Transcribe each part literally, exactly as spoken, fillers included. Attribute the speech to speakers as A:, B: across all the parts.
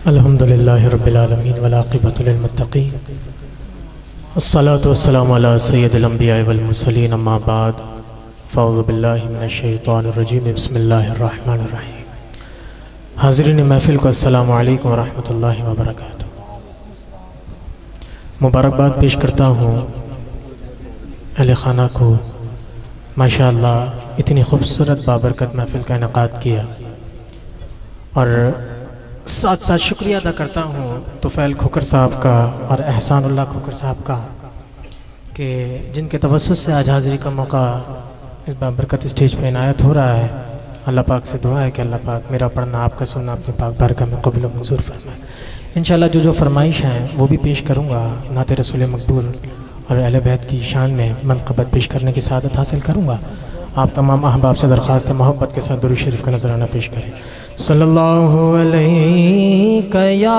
A: अल्हम्दुलिल्लाहि रब्बिल आलमीन वल आक़िबतु लिल मुत्तक़ीन अस्सलातु वस्सलामु अला सय्यिदिल अंबिया'i वल मुरसलीन अम्मा बाद फ़अऊज़ु बिल्लाहि मिनश शैतानिर रजीम बिस्मिल्लाहिर रहमानिर रहीम। हाज़िरीन महफ़िल को अस्सलामु अलैकुम व रहमतुल्लाहि व बरकातुहू। मुबारकबाद पेश करता हूँ अहले खाना को, माशाअल्लाह इतनी खूबसूरत बाबरकत महफ़िल का इनेकाद किया। और साथ साथ शुक्रिया अदा करता हूँ तुफ़ैल खोकर साहब का और एहसानुल्लाह खोकर साहब का कि जिनके तवस्सुस से आज हाज़िरी का मौका इस बाबरकत स्टेज पे इनायत हो रहा है। अल्लाह पाक से दुआ है कि अल्लाह पाक मेरा पढ़ना आपका सुनना अपने पाक बारगाह में कबूल व मंजूर फरमाए। इंशाअल्लाह जो जो फरमाइश हैं वो भी पेश करूँगा। नाते रसूल मकबूल और अहले बैत की शान में मनक़बत पेश करने की सआदत हासिल करूँगा। आप तमाम अहबाब से दरख्वास्त है मोहब्बत के साथ दुरूद शरीफ का नजराना पेश करें। सल्लल्लाहु अलैहि या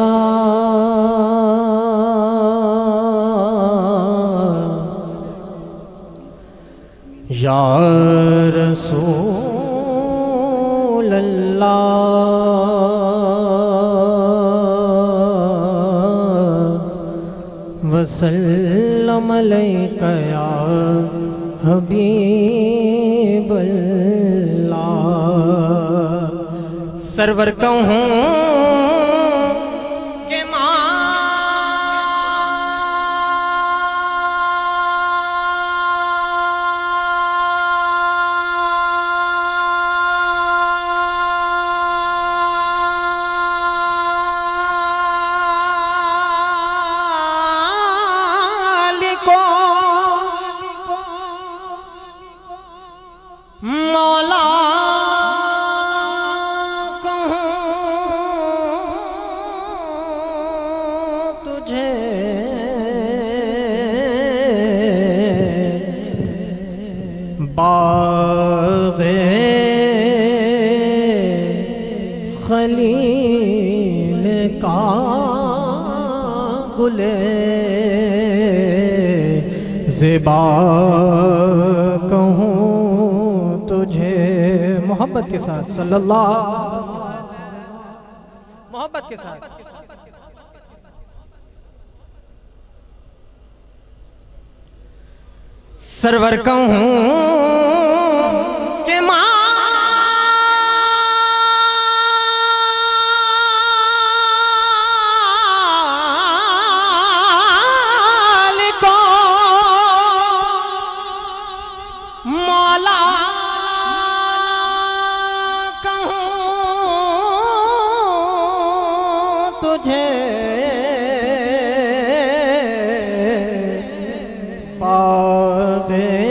A: या रसूल अल्लाह वसल्लम अलैका या हबीबल्लाह। सरवर कहूँ के माँ मौला कहूँ तुझे बाग़े खलील का गुले ज़ेबा कहूँ तुझे। मोहब्बत के साथ सल्लल्लाहु मोहब्बत के साथ सरवर कहूँ के माँ तुझे बाग़े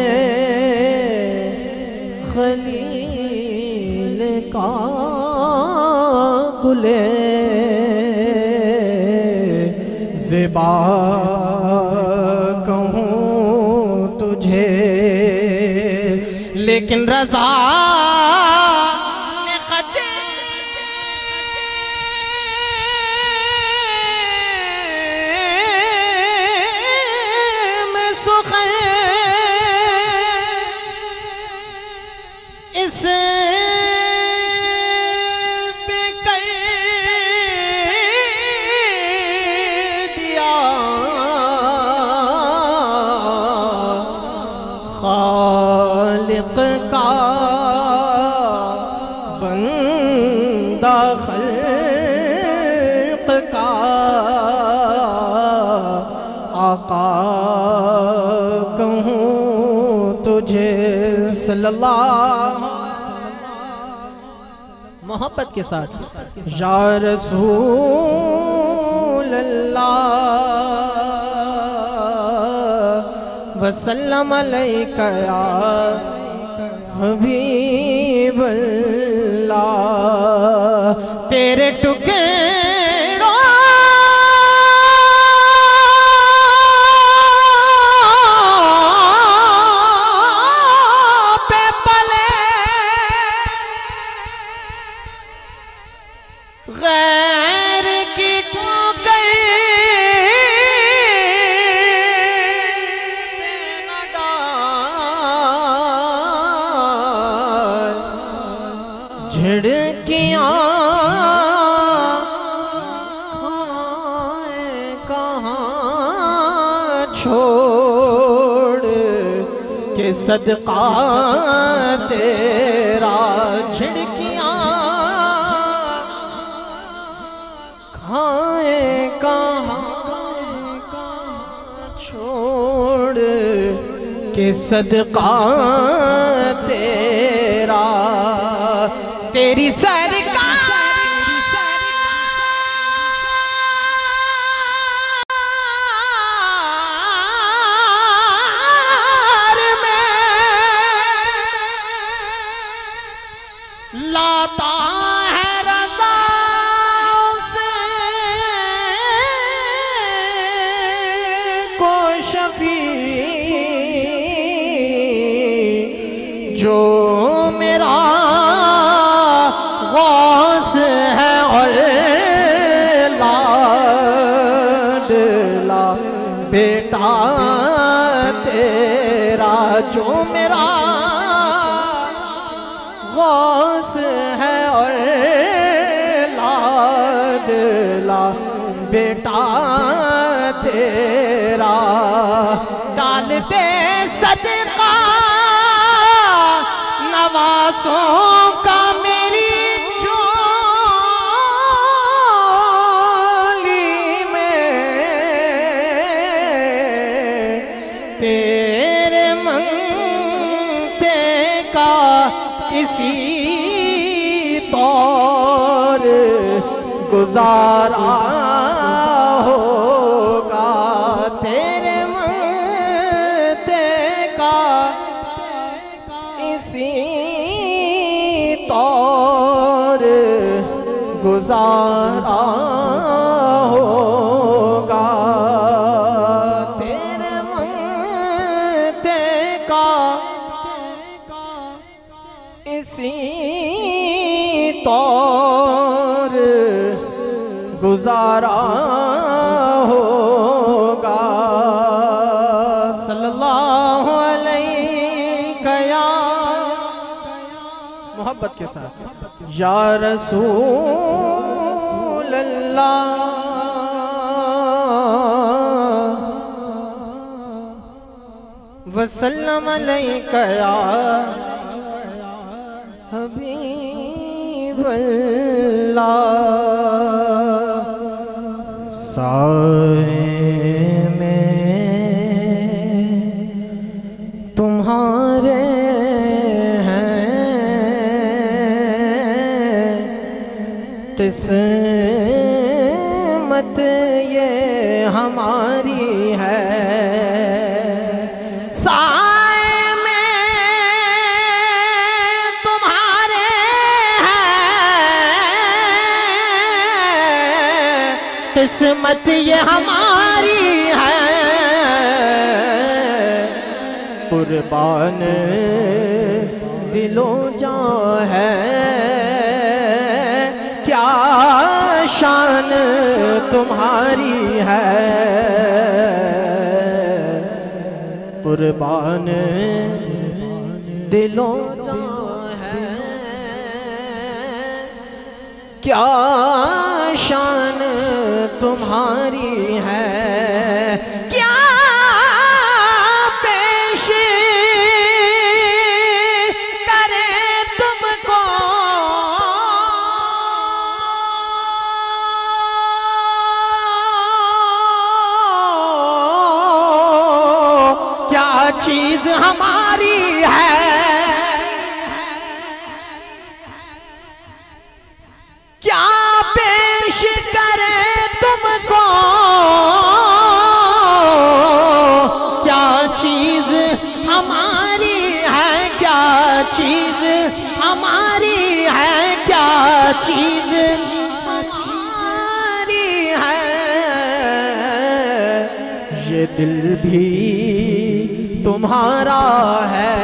A: खलील का गुले ज़ेबा कहूँ तुझे। लेकिन रज़ा इस पे कर दिया खालिक का बंदा खल्क़ का आका कहूँ तुझे। सल्लल्लाहु मोहब्बत के साथ या रसूल अल्लाह वसल्लम अलैका या हबीबल्लाह। तेरे टुकड़ों गैर की ठोकर न डाल, झिड़कियाँ के सदका तेरा झिड़कियाँ खाए कहाँ छोड़ के सदका तेरा तेरी सरकार लाता है रज़ा से को शफी जो मेरा गौस है और लाडला बेटा तेरा जो मेरा गौस है और लाडला बेटा तेरा डाल दे सदका नवासों का मेरी झोली में तेरे मंगते का इसी तौर गुजारा होगा तेरे मंगते का इसी तौर गुजारा होगा तेरे मंगते का इसी तौर गुजारा होगा सल्लल्लाहु अलैहि या मोहब्बत के साथ या रसूल अल्लाह वसल्लम अलैका या हबीबल्लाह साए में तुम्हारे हैं किस्मत ये हमारी है किस्मत ये हमारी है कुर्बान दिलो जान है क्या शान तुम्हारी है कुर्बान दिलो जान है क्या शान तुम्हारी है क्या पेश करे तुमको क्या चीज हमारी है क्या पेश करे तुमको क्या चीज हमारी है क्या चीज हमारी है क्या चीज हमारी है ये दिल भी तुम्हारा है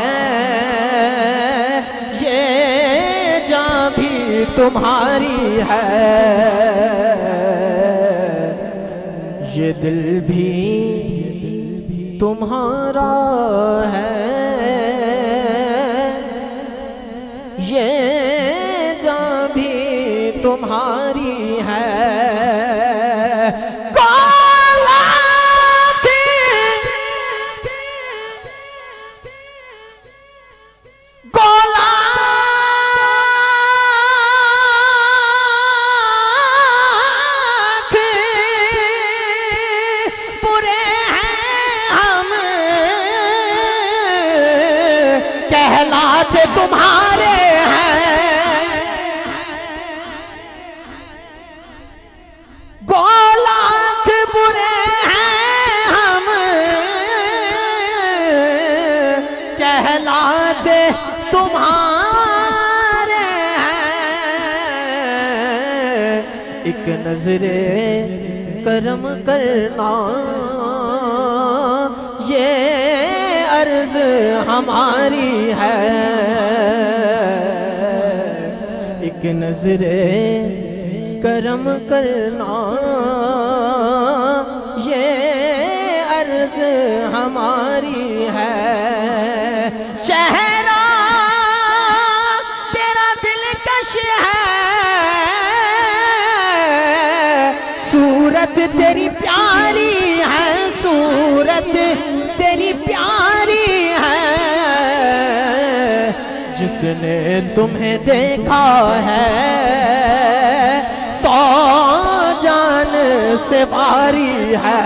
A: ये जान भी तुम्हारी है ये दिल भी तुम्हारा है ये जान भी तुम्हारी है
B: हालात तुम्हारे हैं, गोलाख बुरे हैं हम, कहलाते तुम्हारे हैं। एक नजरे करम करना ये अर्ज हमारी है, एक नजरे करम करना ये अर्ज हमारी है। चेहरा तेरा दिलकश है, सूरत तेरी प्यारी है, सूरत तेरी प्यारी है। जिसने तुम्हें देखा है सौ जान से बारी है,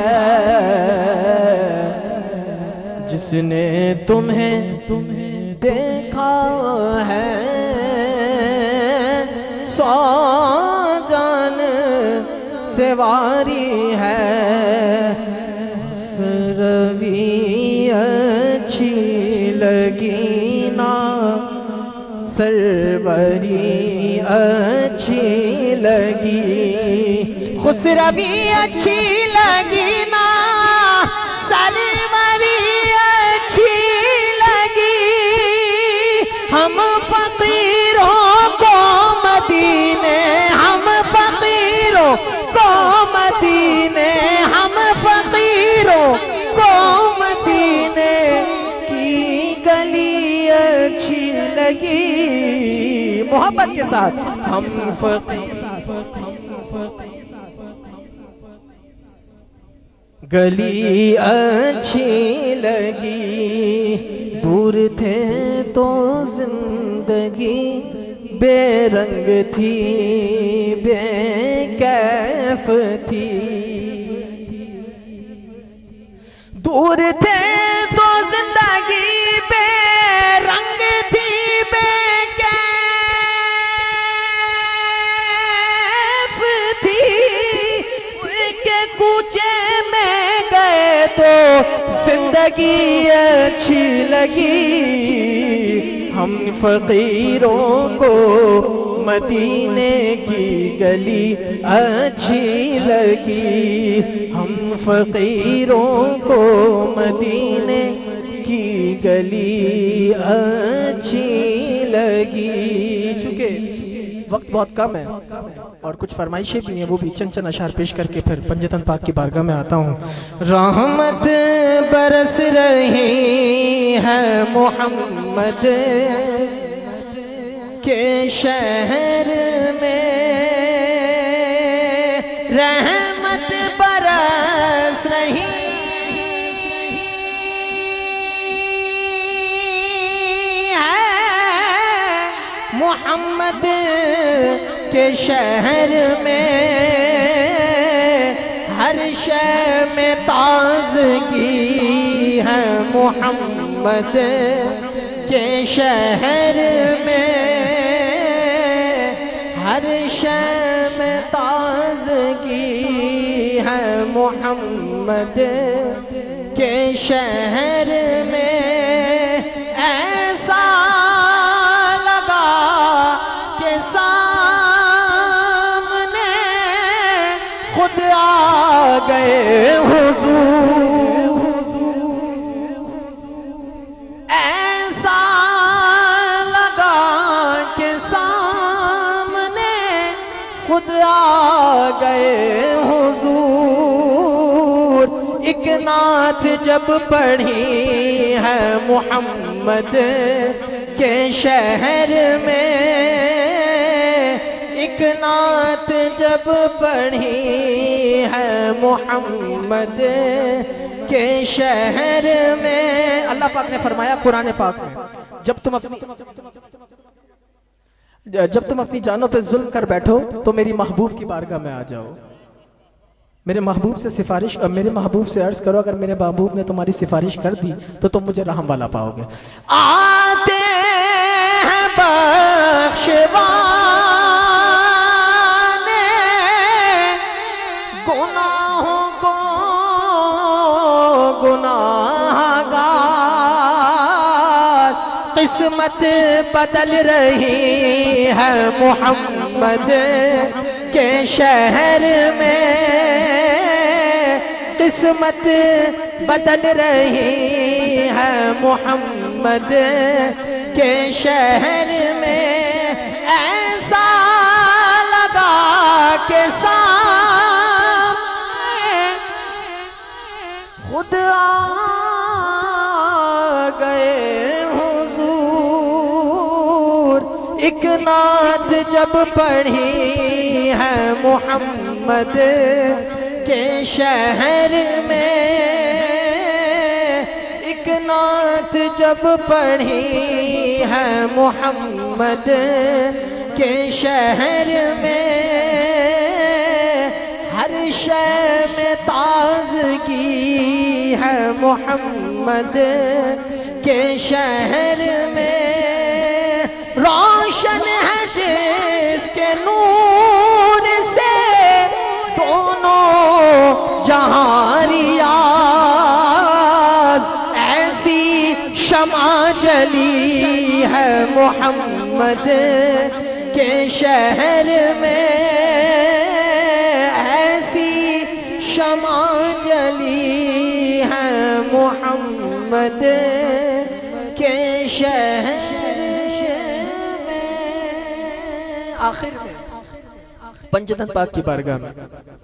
B: जिसने तुम्हें तुम्हें देखा है सौ जान से बारी है। रवि अच्छी लगी ना सरवरी अच्छी लगी, खुसरवी अच्छी लगी ना सरवरी अच्छी लगी। हम फकीरों को मदीने, हम फकीरों को मदीने, हम फकीरों को मदीने की गली अच्छी लगी। मोहब्बत के साथ हम फकीर गली अच्छी लगी, दूर थे तो जिंदगी बेरंग थी बेकैफ थी, दूर थे तो जिंदगी बेरंग थी बेकैफ थी। उनके कूचे में गए तो जिंदगी अच्छी लगी। हम फकीरों को मदीने की गली अच्छी लगी, हम फकीरों को मदीने की गली अच्छी लगी। चूंकि वक्त बहुत कम है और कुछ फरमाइशें भी हैं, वो भी चंद चंद अशार पेश करके फिर पंजतन पाक की बारगाह में आता हूँ। रहमत बरस रही है मोहम्मद के शहर में, रहमत बरस रही है मोहम्मद के शहर में। हर शय में ताज़गी है मोहम्मद के शहर में, हर शय में ताज़गी है मोहम्मद के शहर में। ऐसा लगा के सामने खुद आ गए हुजूर, ऐसा लगा के सामने खुद आ गए हुजूर। एक नात जब पढ़ी है मोहम्मद के शहर में, एक नात जब पढ़ी है मोहम्मद के शहर में। अल्लाह पाक ने फरमाया कुरान पाक में, जब तुम अपनी जब तुम अपनी जानों पे जुल्म कर बैठो तो मेरी महबूब की बारगाह में आ जाओ, मेरे महबूब से सिफारिश, मेरे महबूब से अर्ज करो, अगर मेरे महबूब ने तुम्हारी सिफारिश कर दी तो तुम मुझे रहम वाला पाओगे। आते किस्मत बदल रही है मोहम्मद के शहर में, किस्मत बदल रही है मोहम्मद के शहर में। ऐसा लगा के सामने खुद आ गए हुजूर। एक नात जब पढ़ी है मोहम्मद के शहर में, एक नात जब पढ़ी है मोहम्मद के शहर में, हर शय में ताज़गी है मोहम्मद के शहर में। रोशन है जिसके नूर से दोनों जहां रियाज, ऐसी शमा जली है मोहम्मद के शहर में, ऐसी शमा जली है मोहम्मद के शहर में। आखिर में पंजतन पाक की बारगाह में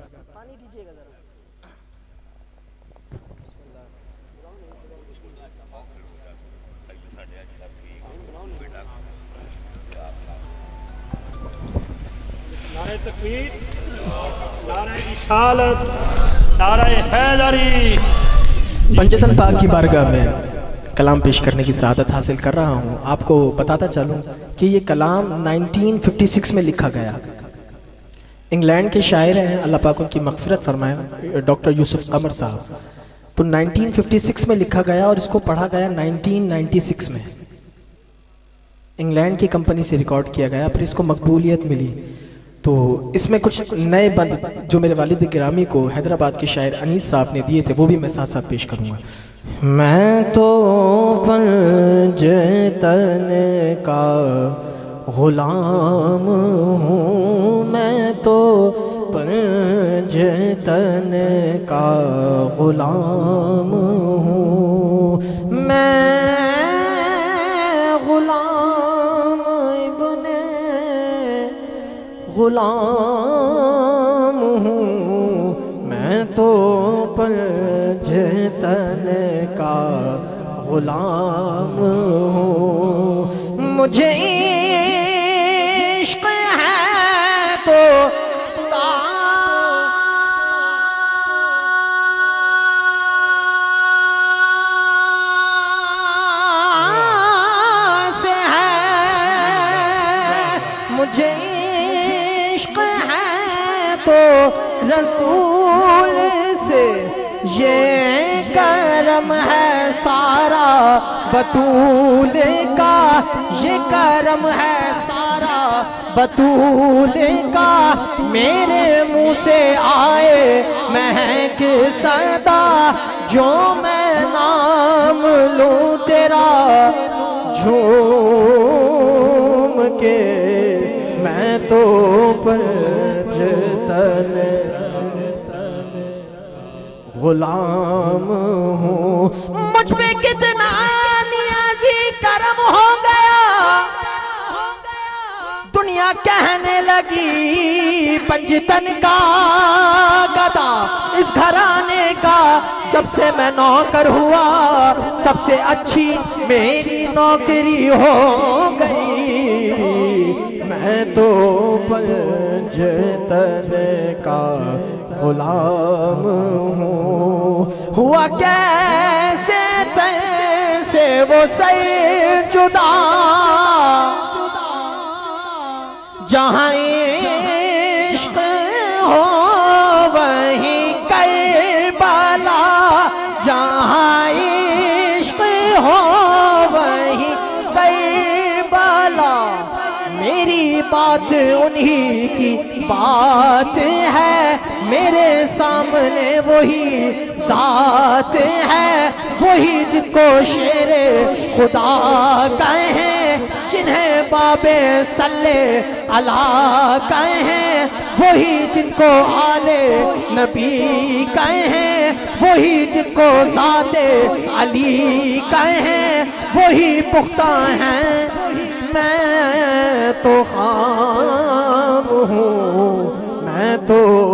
C: नारे तकबीर, नारे रिसालत, नारे हैदरी।
B: पंजतन पाक की बारगाह में कलाम पेश करने की सआदत हासिल कर रहा हूँ। आपको बताता चलूँ कि ये कलाम नाइनटीन फिफ्टी सिक्स में लिखा गया। इंग्लैंड के शायर हैं, अल्लाह पाक उनकी मग़फ़िरत फरमाए, डॉक्टर यूसुफ कमर साहब। तो नाइनटीन फिफ्टी सिक्स में लिखा गया और इसको पढ़ा गया नाइनटीन नाइंटी सिक्स में। इंग्लैंड की कंपनी से रिकॉर्ड किया गया, फिर इसको मकबूलियत मिली। तो इसमें कुछ नए बंद जो मेरे वालिद गिरामी को हैदराबाद के शायर अनीस साहब ने दिए थे, वो भी मैं साथ साथ पेश करूँगा। मैं तो पंजतन का गुलाम हूँ, मैं तो पंजतन का गुलाम हूँ, मैं गुलाम इब्ने गुलाम हूँ, मैं तो पंजतन का गुलाम हूँ। मुझे इश्क़ है तो से है, मुझे इश्क़ है तो रसूल से ये करम है सारा, बतूल का ये करम है सारा, बतूल का। मेरे मुँह से आए महक सदा, जो मैं नाम लूँ तेरा झूम के। मैं तो पंजतन गुलाम हूँ। मुझ पे कितना नियाज़ी करम हो गया, दुनिया कहने लगी पंजतन का गदा इस घराने का। जब से मैं नौकर हुआ सबसे अच्छी मेरी नौकरी हो गई। मैं तो पंजतन का गुलाम हूँ। हुआ कैसे तैसे वो सर जुदा, जहाँ इश्क हो वहीं करबला, जहाँ इश्क हो वहीं करबला। मेरी बात उन्हीं की बात है, मेरे सामने वही जात है, वही जिनको शेरे खुदा कहें, जिन्हें बाबे सल्ले अला कहें, वही जिनको आले नबी कहें, वही जिनको ज़ाते अली कहें, वही पुख्ता हैं। मैं तो खाम हूँ, मैं तो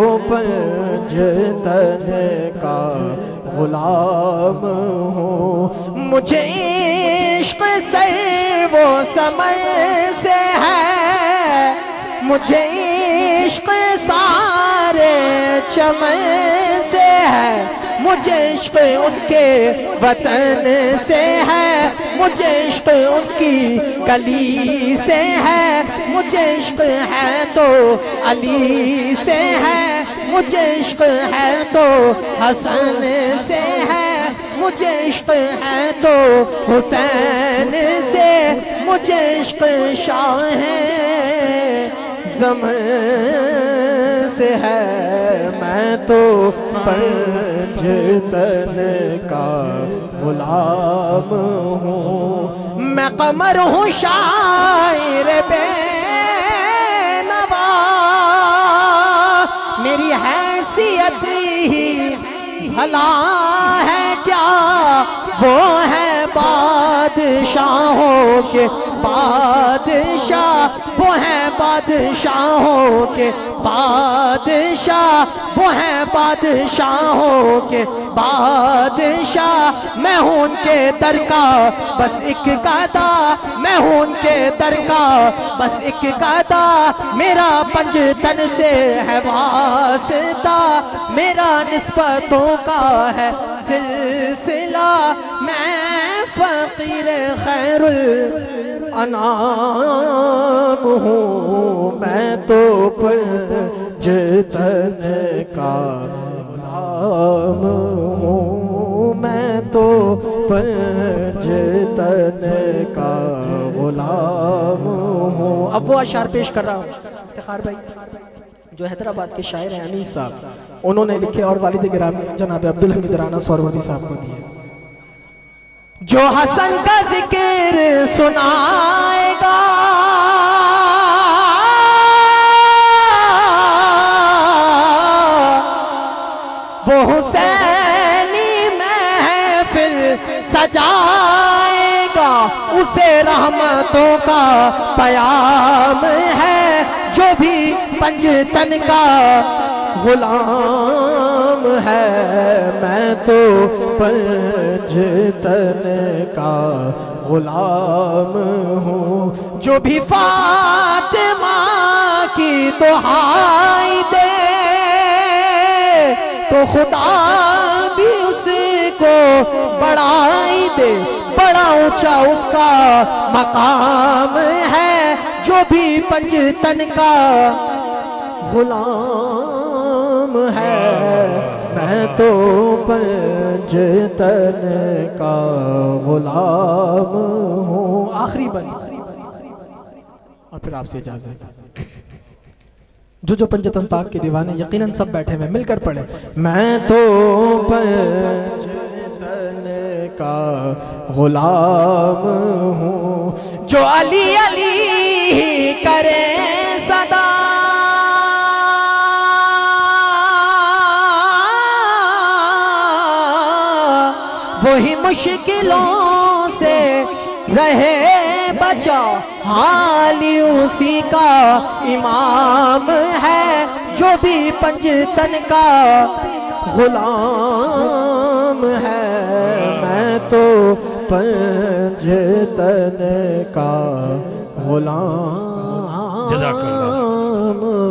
B: पंजतन का गुलाम हूँ। मुझे इश्क से वो समर से है, मुझे इश्क सारे चमन से है, मुझे इश्क उनके वतन से है, मुझे इश्क उनकी गली से है, मुझे इश्क है तो अली से है, मुझे इश्क है तो हसन से है, मुझे इश्क है तो हुसैन से, मुझे इश्क शाह ज़मां से है। मैं तो पंजतन का गुलाम हूँ, मैं कमर हूँ शायर बेनवा, मेरी हैसियत ही भला है क्या, वो है बादशाहों के बादशाह, वो है बादशाहों के बादशाह, वो है बादशाहों के बादशाह। मैं हूँ उनके दर का बस एक गादा, मैं हूँ उनके दर का बस एक गादा, मेरा पंजतन से है वास्ता, मेरा निस्बतों का है सिलसिला। मैं फकीर खैरुल अनाम हूँ, मैं तो पंजतन का गुलाम हूँ, मैं तो पंजतन का गुलाम हूँ। अब वो अशार पेश कर रहा हूँ इफ्तिखार भाई, जो हैदराबाद के शायर हैं अनीस साहब, उन्होंने लिखे और वालिद गिरामी जनाब अब्दुल हमीद राना सोरवदी साहब को दिए। जो हसन का जिक्र सुनाएगा वो हुसैनी महफिल सजाएगा, उसे रहमतों का पयाम है, जो भी पंजतन का गुलाम है। मैं तो पंजतन का गुलाम हूँ, जो भी फातिमा की दुहाई दे तो खुदा भी उसको बढ़ाई दे, बड़ा ऊंचा उसका मकाम है, जो भी पंजतन का गुलाम है। मैं तो पंजतन का गुलाम हूँ। आखिरी बंद और फिर आपसे इजाजत। जो जो पंजतन पाक के दीवाने यकीनन सब बैठे हुए मिलकर पढ़े। मैं तो पंजतन का गुलाम हूँ, जो अली अली करे सदा, वही मुश्किलों से रहे बचा, हाली उसी का इमाम है, जो भी पंजतन का गुलाम है। मैं तो पंजतन का गुलाम